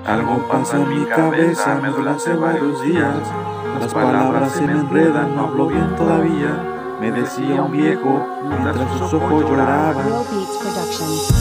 Algo pasa en mi cabeza, me duele hace varios días. Las palabras se me enredan, no hablo bien todavía. Me decía un viejo mientras sus ojos lloraban. Real Beats Production.